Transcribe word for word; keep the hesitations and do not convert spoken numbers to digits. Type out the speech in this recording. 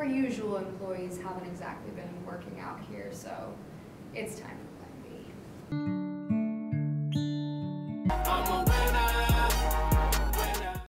our usual employees haven't exactly been working out here, so it's time for Plan B.